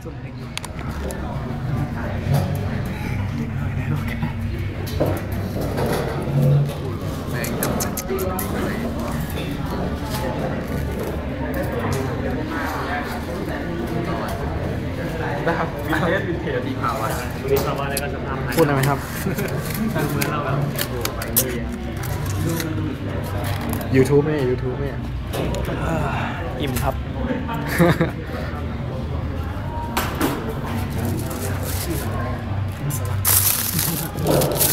ส่วนเล็กแม่งจังนะครับวินเทจดีภาวะวินภาวะอะไรก็จะทำพูดได้ไหมครับทางเมื่อเราแบบโอ้ไปเลยYouTube ไหม YouTube ไหมอิ่มครับ